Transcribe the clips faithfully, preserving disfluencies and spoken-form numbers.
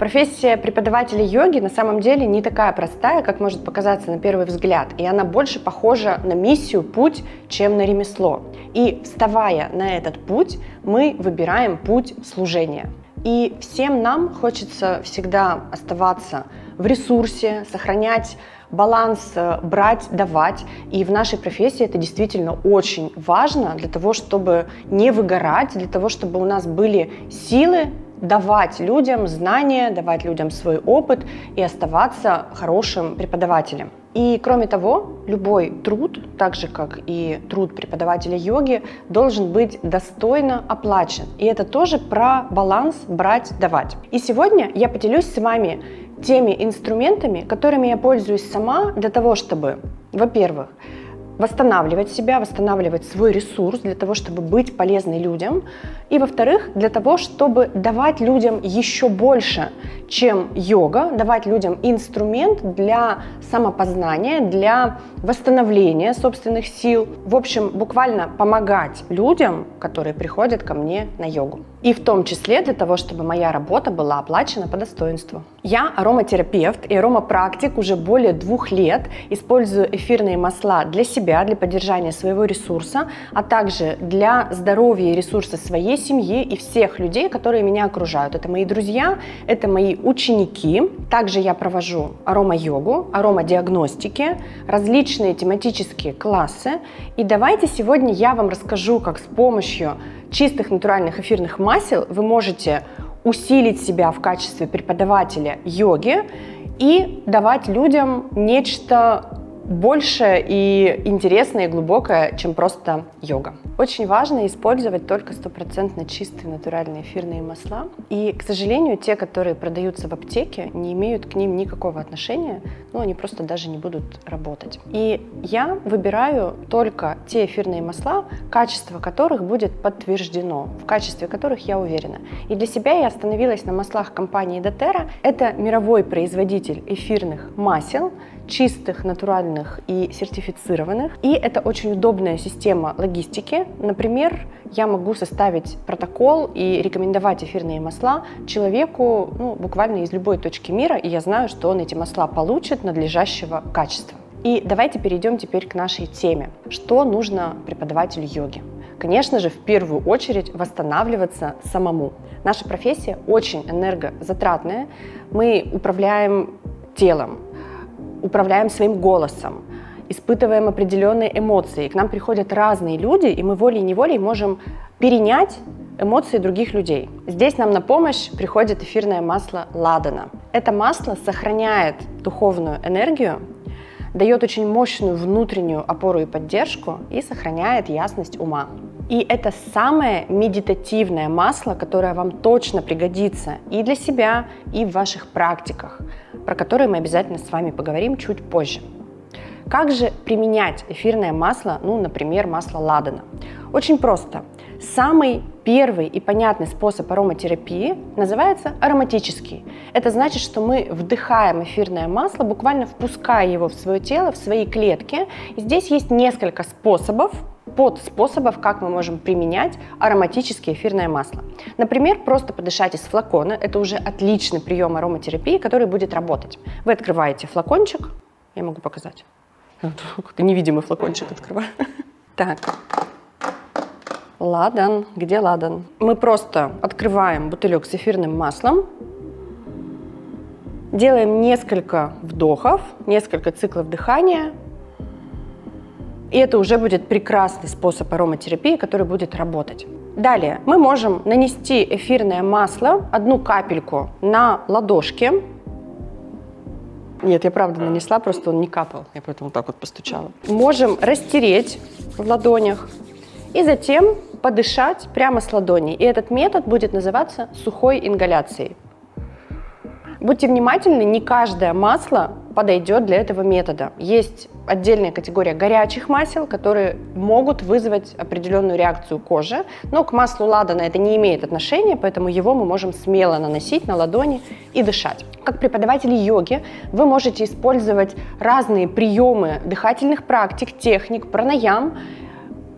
Профессия преподавателя йоги на самом деле не такая простая, как может показаться на первый взгляд, и она больше похожа на миссию, путь, чем на ремесло. И вставая на этот путь, мы выбираем путь служения. И всем нам хочется всегда оставаться в ресурсе, сохранять баланс брать, давать. И в нашей профессии это действительно очень важно для того, чтобы не выгорать, для того, чтобы у нас были силы давать людям знания, давать людям свой опыт и оставаться хорошим преподавателем. И кроме того, любой труд, так же как и труд преподавателя йоги, должен быть достойно оплачен. И это тоже про баланс брать-давать. И сегодня я поделюсь с вами теми инструментами, которыми я пользуюсь сама для того, чтобы, во-первых, восстанавливать себя, восстанавливать свой ресурс для того, чтобы быть полезной людям. И, во-вторых, для того, чтобы давать людям еще больше, чем йога, давать людям инструмент для самопознания, для восстановления собственных сил. В общем, буквально помогать людям, которые приходят ко мне на йогу. И в том числе для того, чтобы моя работа была оплачена по достоинству. Я ароматерапевт и аромапрактик уже более двух лет. Использую эфирные масла для себя, для поддержания своего ресурса, а также для здоровья и ресурса своей семьи и всех людей, которые меня окружают. Это мои друзья, это мои ученики. Также я провожу арома-йогу, аромадиагностики, различные тематические классы. И давайте сегодня я вам расскажу, как с помощью чистых натуральных эфирных масел вы можете усилить себя в качестве преподавателя йоги и давать людям нечто большее и интересное и глубокое, чем просто йога. Очень важно использовать только стопроцентно чистые натуральные эфирные масла. И, к сожалению, те, которые продаются в аптеке, не имеют к ним никакого отношения, ну, они просто даже не будут работать. И я выбираю только те эфирные масла, качество которых будет подтверждено, в качестве которых я уверена. И для себя я остановилась на маслах компании доTERRA. Это мировой производитель эфирных масел, чистых, натуральных и сертифицированных. И это очень удобная система логистики. Например, я могу составить протокол и рекомендовать эфирные масла человеку ну, буквально из любой точки мира, и я знаю, что он эти масла получит надлежащего качества. И давайте перейдем теперь к нашей теме. Что нужно преподавателю йоги? Конечно же, в первую очередь восстанавливаться самому. Наша профессия очень энергозатратная. Мы управляем телом, управляем своим голосом, испытываем определенные эмоции. К нам приходят разные люди, и мы волей-неволей можем перенять эмоции других людей. Здесь нам на помощь приходит эфирное масло ладана. Это масло сохраняет духовную энергию, дает очень мощную внутреннюю опору и поддержку и сохраняет ясность ума. И это самое медитативное масло, которое вам точно пригодится и для себя, и в ваших практиках, про которые мы обязательно с вами поговорим чуть позже. Как же применять эфирное масло, ну, например, масло ладана? Очень просто. Самый первый и понятный способ ароматерапии называется ароматический. Это значит, что мы вдыхаем эфирное масло, буквально впуская его в свое тело, в свои клетки. И здесь есть несколько способов, подспособов, как мы можем применять ароматическое эфирное масло. Например, просто подышать из флакона. Это уже отличный прием ароматерапии, который будет работать. Вы открываете флакончик. Я могу показать. Какой-то невидимый флакончик открываю. Так. Ладан. Где ладан? Мы просто открываем бутылек с эфирным маслом. Делаем несколько вдохов, несколько циклов дыхания. И это уже будет прекрасный способ ароматерапии, который будет работать. Далее мы можем нанести эфирное масло, одну капельку на ладошки. Нет, я правда нанесла, просто он не капал, я поэтому так вот постучала. Можем растереть в ладонях и затем подышать прямо с ладони. И этот метод будет называться сухой ингаляцией. Будьте внимательны, не каждое масло подойдет для этого метода. Есть отдельная категория горячих масел, которые могут вызвать определенную реакцию кожи, но к маслу ладана это не имеет отношения, поэтому его мы можем смело наносить на ладони и дышать. Как преподаватель йоги вы можете использовать разные приемы дыхательных практик, техник, пранаям,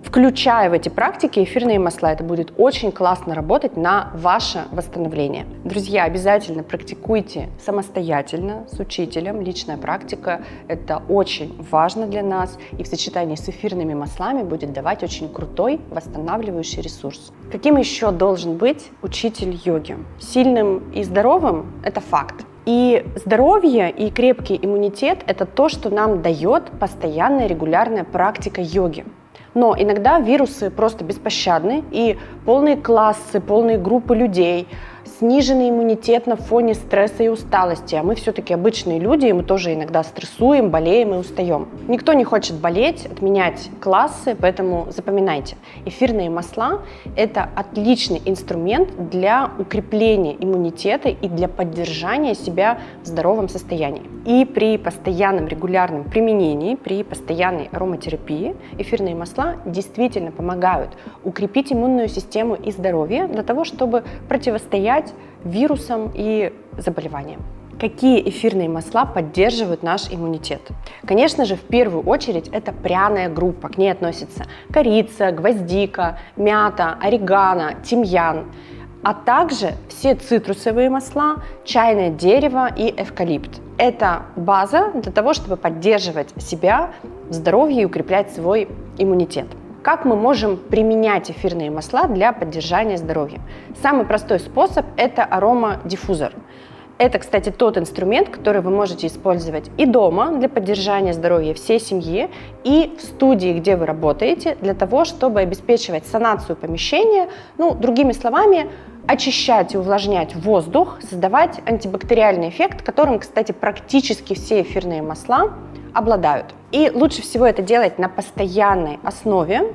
включая в эти практики эфирные масла. Это будет очень классно работать на ваше восстановление. Друзья, обязательно практикуйте самостоятельно с учителем. Личная практика – это очень важно для нас, и в сочетании с эфирными маслами будет давать очень крутой восстанавливающий ресурс. Каким еще должен быть учитель йоги? Сильным и здоровым – это факт. И здоровье и крепкий иммунитет – это то, что нам дает постоянная регулярная практика йоги. Но иногда вирусы просто беспощадны, и полные классы, полные группы людей, сниженный иммунитет на фоне стресса и усталости. А мы все-таки обычные люди, и мы тоже иногда стрессуем, болеем и устаем. Никто не хочет болеть, отменять классы, поэтому запоминайте. Эфирные масла – это отличный инструмент для укрепления иммунитета и для поддержания себя в здоровом состоянии. И при постоянном регулярном применении, при постоянной ароматерапии эфирные масла действительно помогают укрепить иммунную систему и здоровье для того, чтобы противостоять вирусам и заболеваниям. Какие эфирные масла поддерживают наш иммунитет? Конечно же, в первую очередь это пряная группа. К ней относятся корица, гвоздика, мята, орегано, тимьян, а также все цитрусовые масла, чайное дерево и эвкалипт. Это база для того, чтобы поддерживать себя в здоровье и укреплять свой иммунитет. Как мы можем применять эфирные масла для поддержания здоровья? Самый простой способ – это аромадиффузор. Это, кстати, тот инструмент, который вы можете использовать и дома для поддержания здоровья всей семьи, и в студии, где вы работаете, для того, чтобы обеспечивать санацию помещения, ну, другими словами, очищать и увлажнять воздух, создавать антибактериальный эффект, которым, кстати, практически все эфирные масла обладают. И лучше всего это делать на постоянной основе.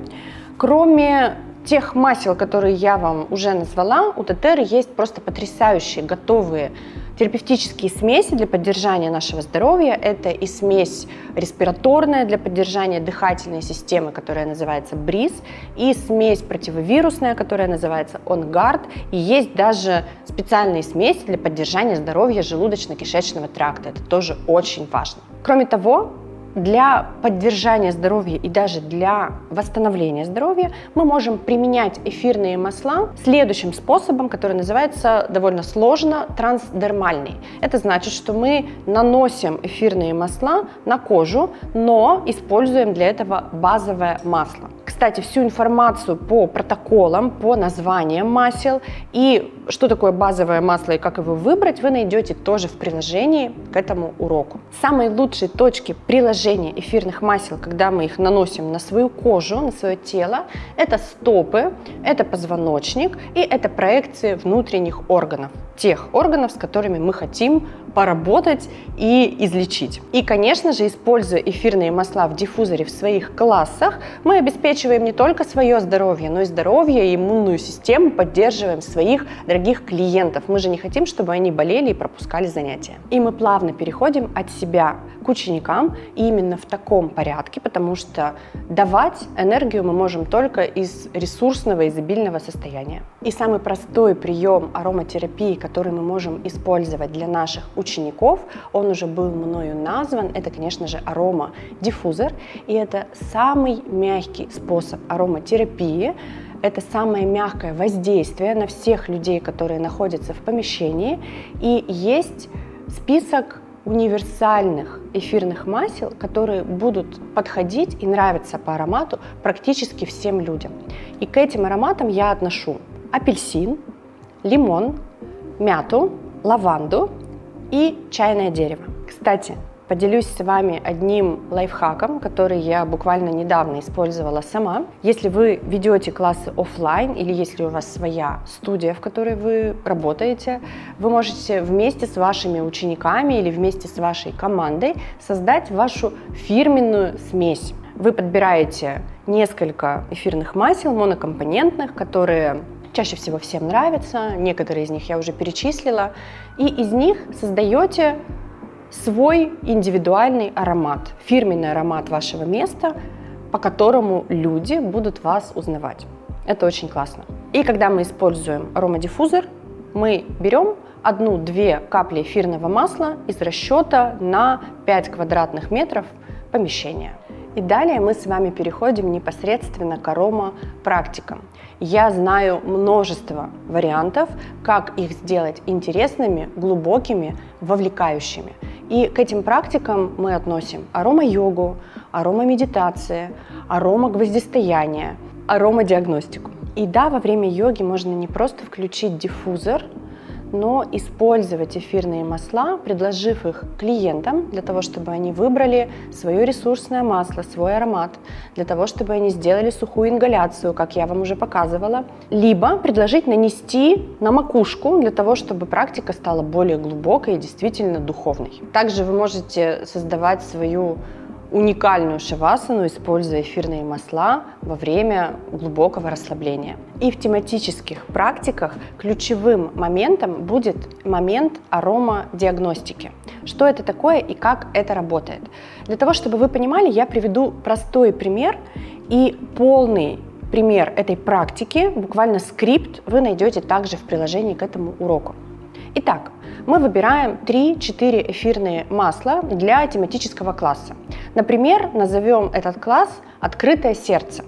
Кроме тех масел, которые я вам уже назвала, у Тетеры есть просто потрясающие готовые терапевтические смеси для поддержания нашего здоровья. Это и смесь респираторная для поддержания дыхательной системы, которая называется бриз, и смесь противовирусная, которая называется OnGuard, и есть даже специальные смеси для поддержания здоровья желудочно-кишечного тракта. Это тоже очень важно. Кроме того, для поддержания здоровья и даже для восстановления здоровья мы можем применять эфирные масла следующим способом, который называется довольно сложно трансдермальный. Это значит, что мы наносим эфирные масла на кожу, но используем для этого базовое масло. Кстати, всю информацию по протоколам, по названиям масел и что такое базовое масло и как его выбрать, вы найдете тоже в приложении к этому уроку. Самые лучшие точки приложения эфирных масел, когда мы их наносим на свою кожу, на свое тело, это стопы, это позвоночник и это проекции внутренних органов, тех органов, с которыми мы хотим поработать и излечить. И, конечно же, используя эфирные масла в диффузоре в своих классах, мы обеспечиваем не только свое здоровье, но и здоровье и иммунную систему, поддерживаем своих дорогих клиентов. Мы же не хотим, чтобы они болели и пропускали занятия. И мы плавно переходим от себя к ученикам, и именно в таком порядке, потому что давать энергию мы можем только из ресурсного, изобильного состояния. И самый простой прием ароматерапии, который мы можем использовать для наших учеников, он уже был мною назван, это, конечно же, аромадиффузор, и это самый мягкий способ ароматерапии. Это самое мягкое воздействие на всех людей, которые находятся в помещении, и есть список универсальных эфирных масел, которые будут подходить и нравиться по аромату практически всем людям. И к этим ароматам я отношу апельсин, лимон, мяту, лаванду и чайное дерево. Кстати, поделюсь с вами одним лайфхаком, который я буквально недавно использовала сама. Если вы ведете классы офлайн или если у вас своя студия, в которой вы работаете, вы можете вместе с вашими учениками или вместе с вашей командой создать вашу фирменную смесь. Вы подбираете несколько эфирных масел монокомпонентных, которые чаще всего всем нравятся, некоторые из них я уже перечислила, и из них создаете свой индивидуальный аромат, фирменный аромат вашего места, по которому люди будут вас узнавать. Это очень классно. И когда мы используем аромадиффузор, мы берем одну-две капли эфирного масла из расчета на пять квадратных метров помещения. И далее мы с вами переходим непосредственно к аромапрактикам. Я знаю множество вариантов, как их сделать интересными, глубокими, вовлекающими. И к этим практикам мы относим арома-йогу, аромамедитации, аромагвоздистояние, аромадиагностику. И да, во время йоги можно не просто включить диффузор, но использовать эфирные масла, предложив их клиентам, для того, чтобы они выбрали свое ресурсное масло, свой аромат, для того, чтобы они сделали сухую ингаляцию, как я вам уже показывала, либо предложить нанести на макушку, для того, чтобы практика стала более глубокой и действительно духовной. Также вы можете создавать свою уникальную шавасану, используя эфирные масла во время глубокого расслабления. И в тематических практиках ключевым моментом будет момент аромадиагностики. Что это такое и как это работает? Для того, чтобы вы понимали, я приведу простой пример, и полный пример этой практики, буквально скрипт, вы найдете также в приложении к этому уроку. Итак, мы выбираем три-четыре эфирные масла для тематического класса. Например, назовем этот класс «Открытое сердце».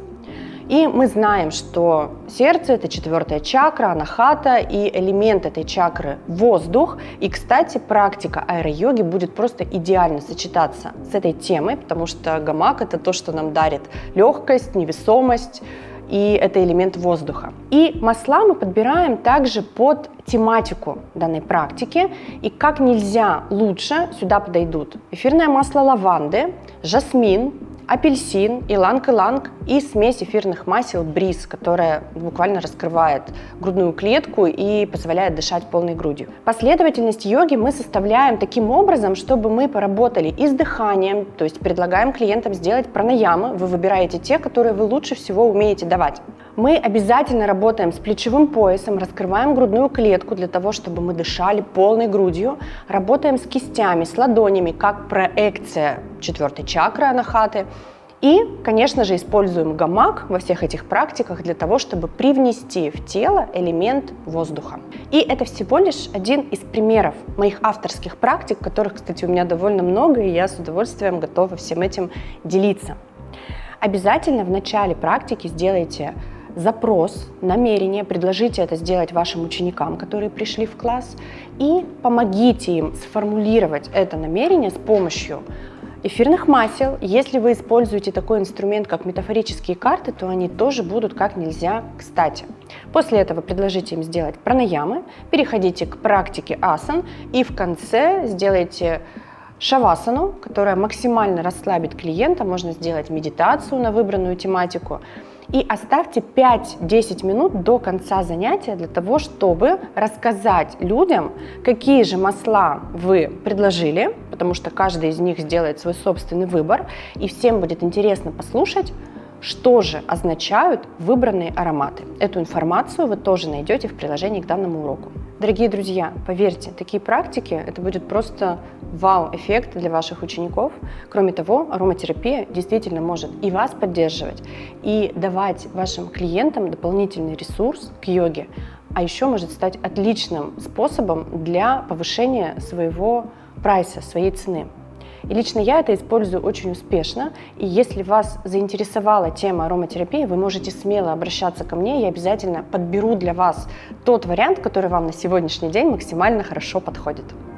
И мы знаем, что сердце – это четвертая чакра, анахата, и элемент этой чакры – воздух. И, кстати, практика аэро-йоги будет просто идеально сочетаться с этой темой, потому что гамак – это то, что нам дарит легкость, невесомость, и это элемент воздуха. И масла мы подбираем также под тематику данной практики, и как нельзя лучше сюда подойдут эфирное масло лаванды, жасмин, апельсин, иланг-иланг и смесь эфирных масел бриз, которая буквально раскрывает грудную клетку и позволяет дышать полной грудью. Последовательность йоги мы составляем таким образом, чтобы мы поработали и с дыханием, то есть предлагаем клиентам сделать пранаямы, вы выбираете те, которые вы лучше всего умеете давать. Мы обязательно работаем с плечевым поясом, раскрываем грудную клетку для того, чтобы мы дышали полной грудью, работаем с кистями, с ладонями, как проекция четвертой чакры анахаты. И, конечно же, используем гамак во всех этих практиках для того, чтобы привнести в тело элемент воздуха. И это всего лишь один из примеров моих авторских практик, которых, кстати, у меня довольно много, и я с удовольствием готова всем этим делиться. Обязательно в начале практики сделайте запрос, намерение, предложите это сделать вашим ученикам, которые пришли в класс, и помогите им сформулировать это намерение с помощью эфирных масел. Если вы используете такой инструмент, как метафорические карты, то они тоже будут как нельзя кстати. После этого предложите им сделать пранаямы, переходите к практике асан и в конце сделайте шавасану, которая максимально расслабит клиента. Можно сделать медитацию на выбранную тематику. И оставьте пять-десять минут до конца занятия для того, чтобы рассказать людям, какие же масла вы предложили, потому что каждый из них сделает свой собственный выбор, и всем будет интересно послушать, что же означают выбранные ароматы. Эту информацию вы тоже найдете в приложении к данному уроку. Дорогие друзья, поверьте, такие практики – это будет просто вау-эффект для ваших учеников. Кроме того, ароматерапия действительно может и вас поддерживать, и давать вашим клиентам дополнительный ресурс к йоге, а еще может стать отличным способом для повышения своего прайса, своей цены. И лично я это использую очень успешно, и если вас заинтересовала тема ароматерапии, вы можете смело обращаться ко мне, я обязательно подберу для вас тот вариант, который вам на сегодняшний день максимально хорошо подходит.